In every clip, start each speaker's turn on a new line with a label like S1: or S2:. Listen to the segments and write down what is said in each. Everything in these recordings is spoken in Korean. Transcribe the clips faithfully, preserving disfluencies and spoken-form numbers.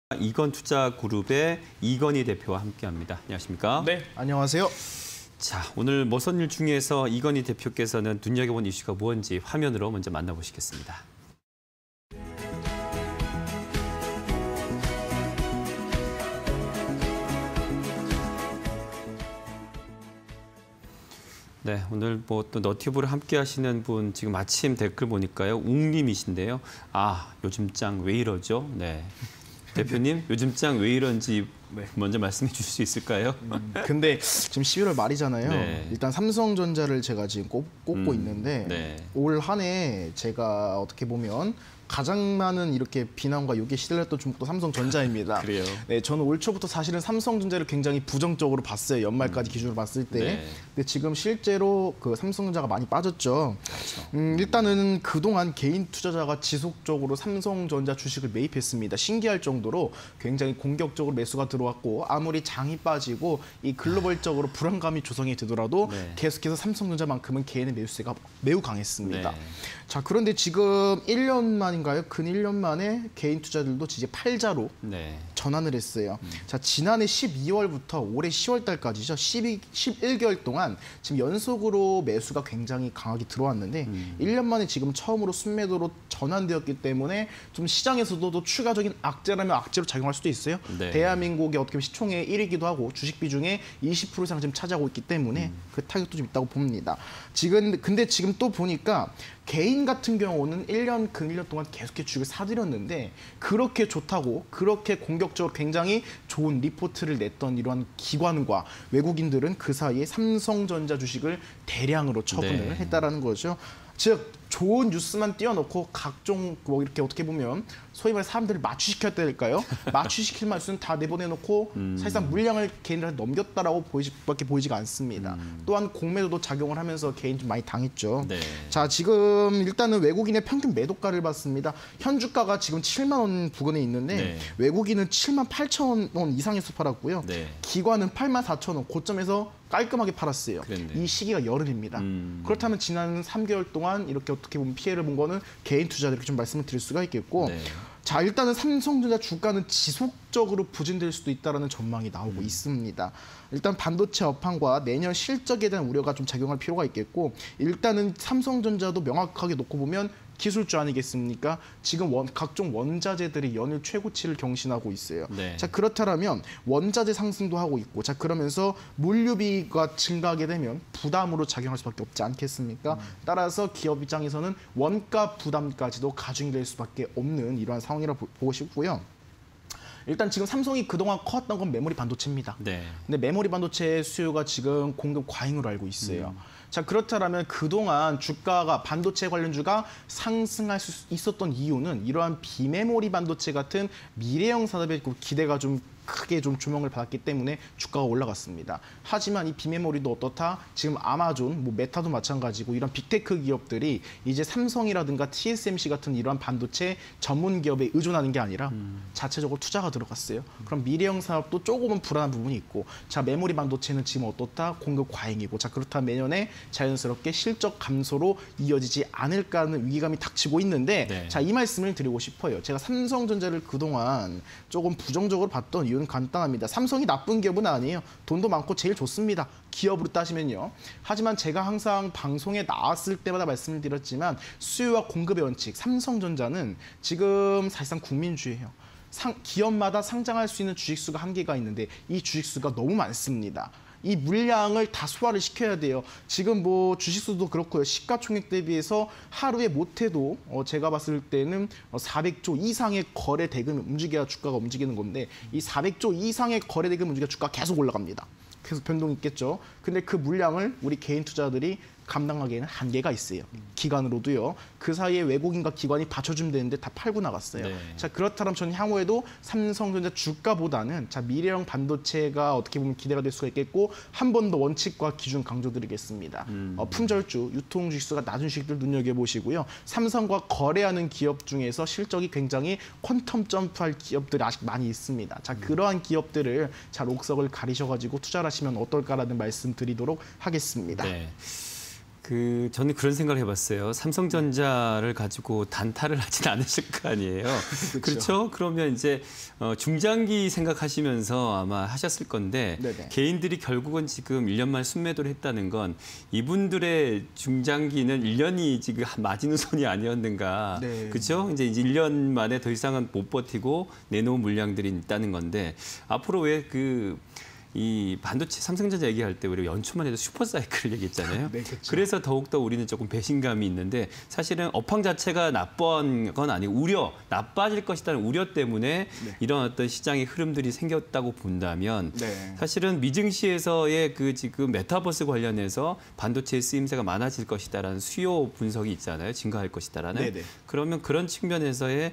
S1: 이건투자그룹의 이건희 대표와 함께합니다. 안녕하십니까?
S2: 네, 안녕하세요.
S1: 자, 오늘 머선일 중에서 이건희 대표께서는 눈여겨본 이슈가 무엇인지 화면으로 먼저 만나보시겠습니다. 네, 오늘 뭐 또 너튜브를 함께 하시는 분 지금 아침 댓글 보니까요. 웅님이신데요. 아, 요즘 짱 왜 이러죠? 네. 대표님, 요즘 짱 왜 이런지 네. 먼저 말씀해 주실 수 있을까요?
S2: 음, 근데 지금 십일월 말이잖아요. 네. 일단 삼성전자를 제가 지금 꼽, 꼽고 음, 있는데 네. 올 한 해 제가 어떻게 보면 가장 많은 이렇게 비난과 욕에 시달렸던 종목도 삼성전자입니다.
S1: 그래요?
S2: 네, 저는 올 초부터 사실은 삼성전자를 굉장히 부정적으로 봤어요. 연말까지 음. 기준으로 봤을 때. 네. 근데 지금 실제로 그 삼성전자가 많이 빠졌죠. 그렇죠. 음, 일단은 그동안 개인 투자자가 지속적으로 삼성전자 주식을 매입했습니다. 신기할 정도로 굉장히 공격적으로 매수가 들어왔고 아무리 장이 빠지고 이 글로벌적으로 불안감이 조성이 되더라도 네. 계속해서 삼성전자만큼은 개인의 매수세가 매우 강했습니다. 네. 자, 그런데 지금 일 년 만인가요? 근 일 년 만에 개인 투자들도 이제 팔자로 네. 전환을 했어요. 음. 자, 지난해 십이월부터 올해 시월 달까지죠. 십이, 십일 개월 동안 지금 연속으로 매수가 굉장히 강하게 들어왔는데 음. 일 년 만에 지금 처음으로 순매도로 전환되었기 때문에 좀 시장에서도 또 추가적인 악재라면 악재로 작용할 수도 있어요. 네. 대한민국의 어떻게 보면 시총의 일 위이기도 하고 주식 비중의 이십 퍼센트 이상 지금 차지하고 있기 때문에 음. 그 타격도 좀 있다고 봅니다. 지금 근데 지금 또 보니까 개인 같은 경우는 일 년, 근 일 년 동안 계속해서 주식을 사들였는데 그렇게 좋다고 그렇게 공격적으로 굉장히 좋은 리포트를 냈던 이러한 기관과 외국인들은 그 사이에 삼성전자 주식을 대량으로 처분을 네. 했다라는 거죠. 즉 좋은 뉴스만 띄워놓고 각종 뭐 이렇게 어떻게 보면 소위 말해 사람들을 마취시켜야 될까요? 마취시킬 말수는 다 내보내놓고 음. 사실상 물량을 개인들한테 넘겼다라고 보이지, 밖에 보이지가 않습니다. 음. 또한 공매도도 작용을 하면서 개인 좀 많이 당했죠. 네. 자, 지금 일단은 외국인의 평균 매도가를 봤습니다. 현주가가 지금 칠만 원 부근에 있는데 네. 외국인은 칠만 팔천 원 이상에서 팔았고요. 네. 기관은 팔만 사천 원 고점에서 깔끔하게 팔았어요. 그랬네. 이 시기가 여름입니다. 음. 그렇다면 지난 삼 개월 동안 이렇게 어떻게 보면 피해를 본 거는 개인 투자들 이렇게 좀 말씀을 드릴 수가 있겠고 네. 자, 일단은 삼성전자 주가는 지속적으로 부진될 수도 있다는 전망이 나오고 음. 있습니다. 일단 반도체 업황과 내년 실적에 대한 우려가 좀 작용할 필요가 있겠고 일단은 삼성전자도 명확하게 놓고 보면 기술주 아니겠습니까? 지금 원, 각종 원자재들이 연일 최고치를 경신하고 있어요. 네. 자, 그렇다면 원자재 상승도 하고 있고 자, 그러면서 물류비가 증가하게 되면 부담으로 작용할 수밖에 없지 않겠습니까? 음. 따라서 기업 입장에서는 원가 부담까지도 가중이 될 수밖에 없는 이러한 상황이라고 보고 싶고요. 일단 지금 삼성이 그동안 커왔던 건 메모리 반도체입니다. 네. 근데 메모리 반도체 수요가 지금 공급 과잉으로 알고 있어요. 음. 자, 그렇다면 그동안 주가가 반도체 관련주가 상승할 수 있었던 이유는 이러한 비메모리 반도체 같은 미래형 산업의 기대가 좀 크게 좀 조명을 받았기 때문에 주가가 올라갔습니다. 하지만 이 비메모리도 어떻다? 지금 아마존, 뭐 메타도 마찬가지고 이런 빅테크 기업들이 이제 삼성이라든가 티에스엠씨 같은 이러한 반도체 전문 기업에 의존하는 게 아니라 음. 자체적으로 투자가 들어갔어요. 음. 그럼 미래형 산업도 조금은 불안한 부분이 있고 자, 메모리 반도체는 지금 어떻다? 공급 과잉이고 자, 그렇다면 내년에 자연스럽게 실적 감소로 이어지지 않을까 하는 위기감이 닥치고 있는데 네. 자, 이 말씀을 드리고 싶어요. 제가 삼성전자를 그동안 조금 부정적으로 봤던 이유는 간단합니다. 삼성이 나쁜 기업은 아니에요. 돈도 많고 제일 좋습니다. 기업으로 따지면요. 하지만 제가 항상 방송에 나왔을 때마다 말씀을 드렸지만 수요와 공급의 원칙, 삼성전자는 지금 사실상 국민주예요. 상, 기업마다 상장할 수 있는 주식수가 한계가 있는데 이 주식수가 너무 많습니다. 이 물량을 다 소화를 시켜야 돼요. 지금 뭐 주식수도 그렇고요. 시가총액 대비해서 하루에 못해도 어 제가 봤을 때는 사백조 이상의 거래 대금이 움직여야 주가가 움직이는 건데 이 사백조 이상의 거래 대금 움직여 주가가 계속 올라갑니다. 계속 변동이 있겠죠. 근데 그 물량을 우리 개인 투자들이 감당하기에는 한계가 있어요. 기관으로도요. 그 사이에 외국인과 기관이 받쳐주면 되는데 다 팔고 나갔어요. 네. 자, 그렇다면 저는 향후에도 삼성전자 주가보다는 자, 미래형 반도체가 어떻게 보면 기대가 될 수가 있겠고 한 번 더 원칙과 기준 강조드리겠습니다. 음. 어, 품절주, 유통 주식수가 낮은 주식들 눈여겨보시고요. 삼성과 거래하는 기업 중에서 실적이 굉장히 퀀텀 점프할 기업들이 아직 많이 있습니다. 자, 그러한 기업들을 잘 옥석을 가리셔가지고 투자를 하시면 어떨까라는 말씀 드리도록 하겠습니다.
S1: 네. 그 저는 그런 생각을 해봤어요. 삼성전자를 가지고 단타를 하진 않으실 거 아니에요. 그렇죠. 그렇죠? 그러면 이제 어, 중장기 생각하시면서 아마 하셨을 건데 네네. 개인들이 결국은 지금 일 년 만에 순매도를 했다는 건 이분들의 중장기는 일 년이 지금 마지노선이 아니었는가. 네. 그렇죠? 이제 일 년 만에 더 이상은 못 버티고 내놓은 물량들이 있다는 건데 앞으로 왜 그 이 반도체 삼성전자 얘기할 때 우리가 연초만 해도 슈퍼사이클을 얘기했잖아요. 네, 그렇죠. 그래서 더욱더 우리는 조금 배신감이 있는데 사실은 업황 자체가 나쁜 건 아니고 우려, 나빠질 것이라는 우려 때문에 네. 이런 어떤 시장의 흐름들이 생겼다고 본다면 네. 사실은 미증시에서의 그 지금 메타버스 관련해서 반도체 쓰임새가 많아질 것이다라는 수요 분석이 있잖아요. 증가할 것이다라는. 네, 네. 그러면 그런 측면에서의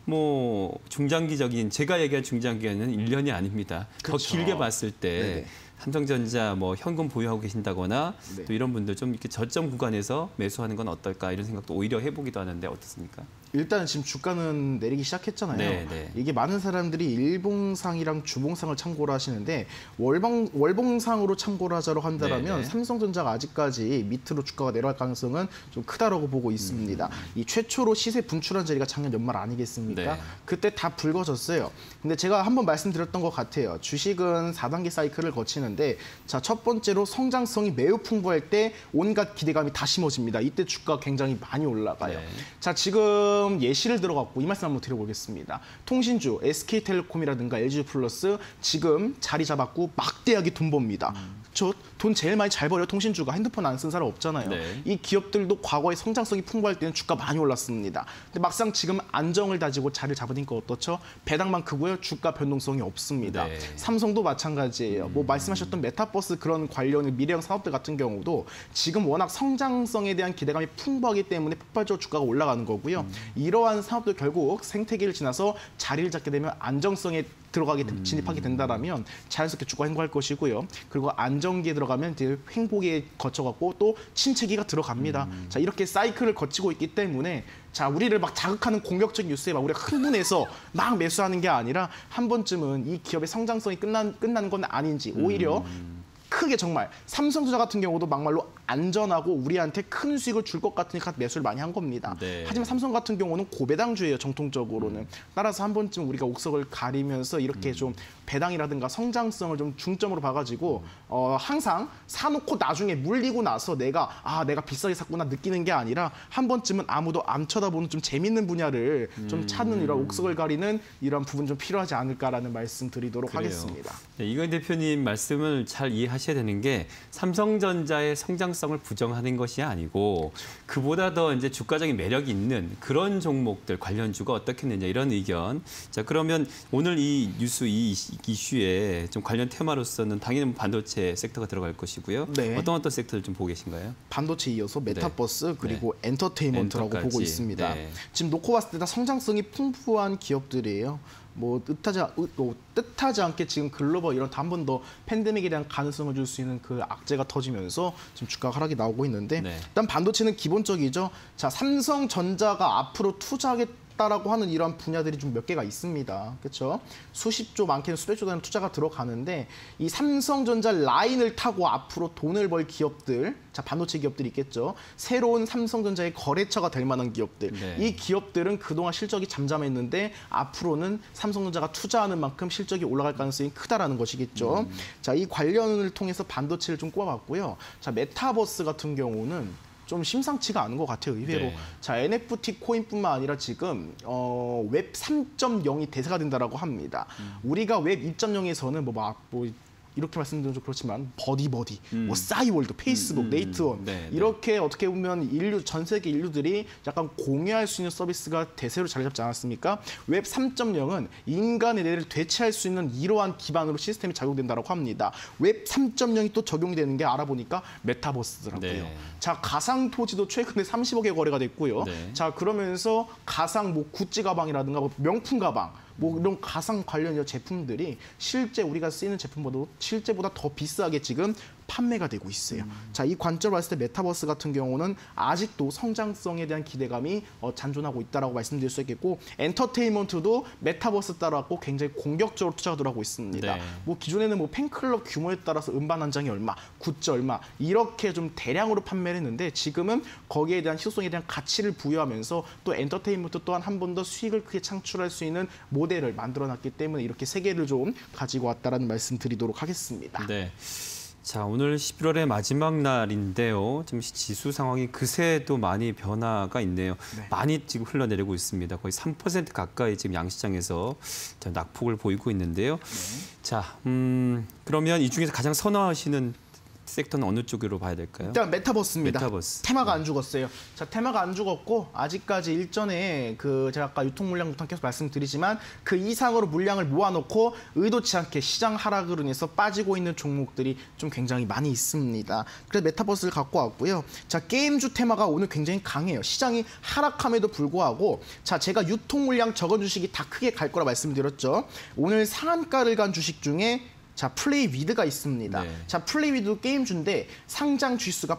S1: 뭐 중장기적인 제가 얘기한 중장기에는 일 년이 아닙니다. 그렇죠. 더 길게 봤을 때 네네. 삼성전자 뭐 현금 보유하고 계신다거나 네. 또 이런 분들 좀 이렇게 저점 구간에서 매수하는 건 어떨까 이런 생각도 오히려 해보기도 하는데 어떻습니까?
S2: 일단 지금 주가는 내리기 시작했잖아요. 네, 네. 이게 많은 사람들이 일봉상이랑 주봉상을 참고를 하시는데 월봉, 월봉상으로 참고를 하자로 한다면 네, 네. 삼성전자가 아직까지 밑으로 주가가 내려갈 가능성은 좀 크다라고 보고 있습니다. 음. 이 최초로 시세 분출한 자리가 작년 연말 아니겠습니까? 네. 그때 다 붉어졌어요. 근데 제가 한번 말씀드렸던 것 같아요. 주식은 사 단계 사이클을 거치는데 자, 첫 번째로 성장성이 매우 풍부할 때 온갖 기대감이 다 심어집니다. 이때 주가가 굉장히 많이 올라가요. 네. 자, 지금 예시를 들어갖고 이 말씀 한번 드려보겠습니다. 통신주, 에스케이텔레콤이라든가 엘지플러스 지금 자리 잡았고 막대하게 돈 법니다. 음. 저 돈 제일 많이 잘 벌어요. 통신주가. 핸드폰 안 쓴 사람 없잖아요. 네. 이 기업들도 과거에 성장성이 풍부할 때는 주가 많이 올랐습니다. 근데 막상 지금 안정을 다지고 자리를 잡으니까 어떻죠? 배당만 크고요. 주가 변동성이 없습니다. 네. 삼성도 마찬가지예요. 음. 뭐 말씀하셨던 메타버스 그런 관련의 미래형 사업들 같은 경우도 지금 워낙 성장성에 대한 기대감이 풍부하기 때문에 폭발적으로 주가가 올라가는 거고요. 음. 이러한 사업들 결국 생태계를 지나서 자리를 잡게 되면 안정성에 들어가게 진입하게 된다라면 자연스럽게 주가 횡보할 것이고요. 그리고 안정기에 들어가면 이제 횡보기에 거쳐갖고 또 침체기가 들어갑니다. 음. 자, 이렇게 사이클을 거치고 있기 때문에 자, 우리를 막 자극하는 공격적인 뉴스에 막 우리가 흥분해서 막 매수하는 게 아니라 한 번쯤은 이 기업의 성장성이 끝난 끝나는 건 아닌지 오히려 음. 크게 정말 삼성전자 같은 경우도 막말로 안전하고 우리한테 큰 수익을 줄 것 같으니까 매수를 많이 한 겁니다. 네. 하지만 삼성 같은 경우는 고배당주예요, 정통적으로는. 음. 따라서 한 번쯤 우리가 옥석을 가리면서 이렇게 음. 좀 배당이라든가 성장성을 좀 중점으로 봐가지고 음. 어, 항상 사놓고 나중에 물리고 나서 내가 아 내가 비싸게 샀구나 느끼는 게 아니라 한 번쯤은 아무도 안 쳐다보는 좀 재밌는 분야를 음. 좀 찾는 이런 옥석을 가리는 이런 부분 좀 필요하지 않을까라는 말씀 드리도록 그래요. 하겠습니다.
S1: 네, 이건 대표님 말씀을 잘 이해하셔야 되는 게 삼성전자의 성장성을 부정하는 것이 아니고 그보다 더 이제 주가적인 매력이 있는 그런 종목들 관련주가 어떻겠느냐 이런 의견. 자, 그러면 오늘 이 뉴스 이 이슈에 좀 관련 테마로서는 당연히 반도체 섹터가 들어갈 것이고요. 네. 어떤 어떤 섹터를 좀 보고 계신가요?
S2: 반도체 이어서 메타버스 네. 그리고 네. 엔터테인먼트라고
S1: 엔터까지.
S2: 보고 있습니다.
S1: 네.
S2: 지금 놓고 봤을 때 다 성장성이 풍부한 기업들이에요. 뭐 뜻하지, 뭐 뜻하지 않게 지금 글로벌 이런 한 번 더 팬데믹에 대한 가능성을 줄 수 있는 그 악재가 터지면서 지금 주가 하락이 나오고 있는데 네. 일단 반도체는 기본적이죠. 자, 삼성전자가 앞으로 투자하겠다라고 하는 이러한 분야들이 좀 몇 개가 있습니다. 그렇죠? 수십조 많게는 수백조 단위 투자가 들어가는데 이 삼성전자 라인을 타고 앞으로 돈을 벌 기업들, 자 반도체 기업들이 있겠죠. 새로운 삼성전자의 거래처가 될 만한 기업들. 네. 이 기업들은 그동안 실적이 잠잠했는데 앞으로는 삼성전자가 투자하는 만큼 실적이 올라갈 가능성이 크다라는 것이겠죠. 음. 자, 이 관련을 통해서 반도체를 좀 꼽아봤고요. 자, 메타버스 같은 경우는 좀 심상치가 않은 것 같아요, 의외로. 네. 자, 엔에프티 코인뿐만 아니라 지금 어, 웹 삼 점 영이 대세가 된다라고 합니다. 음. 우리가 웹 이 점 영에서는 뭐 막 뭐 이렇게 말씀드리면 좀 그렇지만 버디버디, 음. 뭐 싸이월드, 페이스북, 음, 음, 네이트원 네, 이렇게 네. 어떻게 보면 인류 전 세계 인류들이 약간 공유할 수 있는 서비스가 대세로 자리 잡지 않았습니까? 웹 삼 점 영은 인간의 뇌를 대체할 수 있는 이러한 기반으로 시스템이 작용된다고 합니다. 웹 삼 점 영이 또 적용이 되는 게 알아보니까 메타버스더라고요. 네. 자, 가상 토지도 최근에 삼십억의 거래가 됐고요. 네. 자, 그러면서 가상 뭐 구찌 가방이라든가 뭐 명품 가방 뭐 이런 가상 관련 제품들이 실제 우리가 쓰이는 제품보다 실제보다 더 비싸게 지금 판매가 되고 있어요.
S3: 음.
S2: 자, 이 관점을 봤을 때 메타버스 같은 경우는 아직도 성장성에 대한 기대감이 어, 잔존하고 있다라고 말씀드릴 수 있겠고, 엔터테인먼트도 메타버스 따라갖고 굉장히 공격적으로 투자가 들어가고 있습니다.
S1: 네.
S2: 뭐 기존에는 뭐 팬클럽 규모에 따라서 음반 한 장이 얼마, 굿즈 얼마 이렇게 좀 대량으로 판매를 했는데, 지금은 거기에 대한 희소성에 대한 가치를 부여하면서 또 엔터테인먼트 또한 한 번 더 수익을 크게 창출할 수 있는 모델을 만들어놨기 때문에 이렇게 세 개를 좀 가지고 왔다라는 말씀 드리도록 하겠습니다.
S1: 네. 자, 오늘 십일월의 마지막 날인데요. 좀 지수 상황이 그새도 많이 변화가 있네요.
S2: 네.
S1: 많이 지금 흘러내리고 있습니다. 거의 삼 퍼센트 가까이 지금 양시장에서 낙폭을 보이고 있는데요.
S2: 네.
S1: 자, 음, 그러면 이 중에서 가장 선호하시는 섹터는 어느 쪽으로 봐야 될까요?
S2: 일단 메타버스입니다.
S1: 메타버스.
S2: 테마가 안 죽었어요. 자, 테마가 안 죽었고 아직까지 일전에 그 제가 아까 유통 물량부터 계속 말씀드리지만 그 이상으로 물량을 모아놓고 의도치 않게 시장 하락으로 인해서 빠지고 있는 종목들이 좀 굉장히 많이 있습니다. 그래서 메타버스를 갖고 왔고요. 자, 게임주 테마가 오늘 굉장히 강해요. 시장이 하락함에도 불구하고, 자, 제가 유통 물량 적은 주식이 다 크게 갈 거라 말씀드렸죠. 오늘 상한가를 간 주식 중에 자, 플레이위드가 있습니다.
S1: 네.
S2: 자, 플레이위드 게임주인데 상장 주수가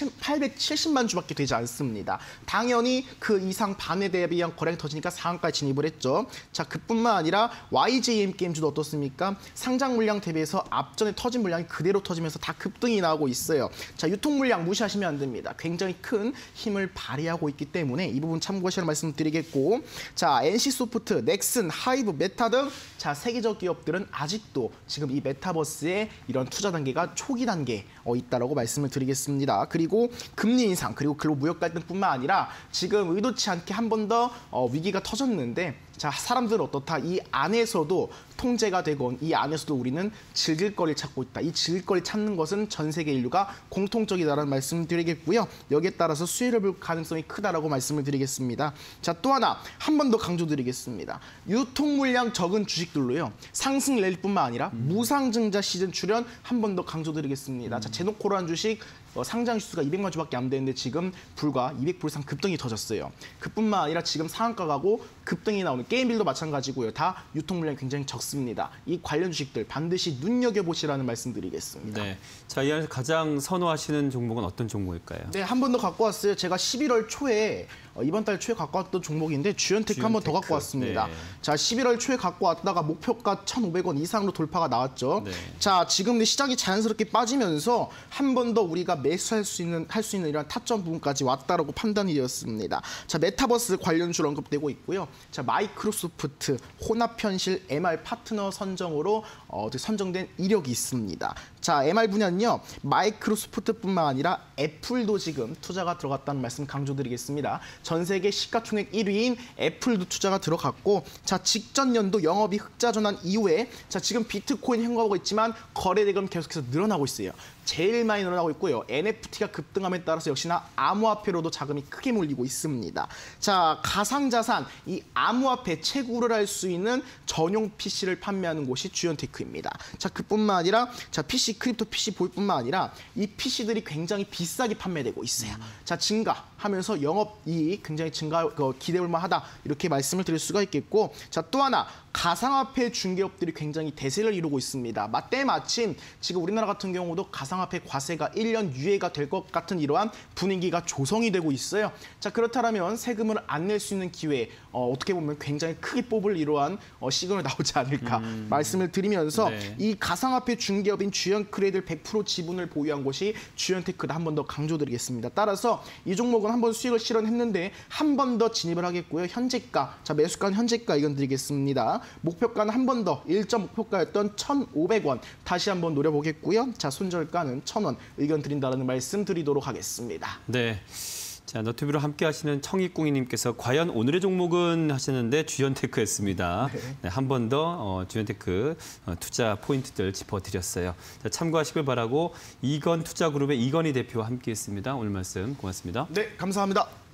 S2: 팔백칠십만 주밖에 되지 않습니다. 당연히 그 이상 반에 대비한 거래가 터지니까 상한가에 진입을 했죠. 자, 그뿐만 아니라 와이제이엠 게임주도 어떻습니까? 상장 물량 대비해서 앞전에 터진 물량이 그대로 터지면서 다 급등이 나오고 있어요. 자, 유통 물량 무시하시면 안 됩니다. 굉장히 큰 힘을 발휘하고 있기 때문에 이 부분 참고하시라는 말씀드리겠고, 자, 엔씨소프트, 넥슨, 하이브, 메타 등 자, 세계적 기업들은 아직도 지금 이 메타버스의 이런 투자 단계가 초기 단계에 어, 있다라고 말씀을 드리겠습니다. 그리고 금리 인상, 그리고 글로벌 무역 갈등뿐만 아니라 지금 의도치 않게 한 번 더 어, 위기가 터졌는데, 자, 사람들은 어떻다? 이 안에서도 통제가 되건 이 안에서도 우리는 즐길 거리를 찾고 있다. 이 즐길 거리를 찾는 것은 전 세계 인류가 공통적이다라는 말씀을 드리겠고요. 여기에 따라서 수혜를 볼 가능성이 크다라고 말씀을 드리겠습니다. 자, 또 하나 한 번 더 강조드리겠습니다. 유통 물량 적은 주식들로요. 상승 랠 뿐만 아니라 음. 무상증자 시즌 출현 한 번 더 강조드리겠습니다. 음. 자, 제노코라는 주식 어, 상장 주수가 이백만 주밖에 안 되는데 지금 불과 이백 퍼센트 이상 급등이 터졌어요. 그뿐만 아니라 지금 상한가 가고 급등이 나오는 게임빌도 마찬가지고요. 다 유통 물량이 굉장히 적습니다. 이 관련 주식들 반드시 눈여겨보시라는 말씀드리겠습니다.
S1: 네. 자, 이 안에서 가장 선호하시는 종목은 어떤 종목일까요?
S2: 네, 한 번 더 갖고 왔어요. 제가 십일월 초에 어, 이번 달 초에 갖고 왔던 종목인데 주연테크 한 번 더 갖고 왔습니다.
S1: 네.
S2: 자, 십일월 초에 갖고 왔다가 목표가 천오백 원 이상으로 돌파가 나왔죠.
S1: 네.
S2: 자, 지금 시장이 자연스럽게 빠지면서 한 번 더 우리가 매수할 수 있는 할 수 있는 이런 타점 부분까지 왔다라고 판단이 되었습니다. 자, 메타버스 관련주로 언급되고 있고요. 자, 마이크로소프트, 혼합현실, 엠알 파트너 선정으로 어, 선정된 이력이 있습니다. 자, 엠알 분야는요. 마이크로소프트뿐만 아니라 애플도 지금 투자가 들어갔다는 말씀 강조드리겠습니다. 전 세계 시가총액 일 위인 애플도 투자가 들어갔고, 자, 직전 연도 영업이 흑자 전환 이후에 자, 지금 비트코인 행보하고 있지만 거래 대금 계속해서 늘어나고 있어요. 제일 많이 늘어나고 있고요. 엔에프티가 급등함에 따라서 역시나 암호화폐로도 자금이 크게 몰리고 있습니다. 자, 가상자산, 이 암호화폐 채굴을 할 수 있는 전용 피씨를 판매하는 곳이 주연테크입니다. 자, 그뿐만 아니라 자, 피씨, 크립토 피씨 보이뿐만 아니라 이 피씨들이 굉장히 비싸게 판매되고 있어요. 음. 자, 증가하면서 영업이익 굉장히 증가 어, 기대할 만하다 이렇게 말씀을 드릴 수가 있겠고, 자, 또 하나 가상화폐 중개업들이 굉장히 대세를 이루고 있습니다. 때마침 지금 우리나라 같은 경우도 가상화폐 과세가 일 년 유예가 될 것 같은 이러한 분위기가 조성이 되고 있어요. 자, 그렇다면 세금을 안 낼 수 있는 기회, 어, 어떻게 보면 굉장히 크게 뽑을 이러한 어, 시그널이 나오지 않을까 음. 말씀을 드리면서 네. 이 가상화폐 중개업인 주연크레딧 백 퍼센트 지분을 보유한 곳이 주연테크다 한 번 더 강조드리겠습니다. 따라서 이 종목은 한 번 수익을 실현했는데 한 번 더 진입을 하겠고요. 현재가, 자, 매수가는 현재가 의견 드리겠습니다. 목표가는 한 번 더 일점 목표가였던 천오백 원 다시 한번 노려보겠고요. 자, 손절가는 천 원 의견 드린다는 말씀 드리도록 하겠습니다.
S1: 네. 자, 너튜브로 함께 하시는 청익궁이님께서 과연 오늘의 종목은 하시는데 주연테크였습니다. 네. 네, 한 번 더 어, 주연테크 어, 투자 포인트들 짚어드렸어요. 자, 참고하시길 바라고 이건 투자그룹의 이건희 대표와 함께했습니다. 오늘 말씀 고맙습니다.
S2: 네, 감사합니다.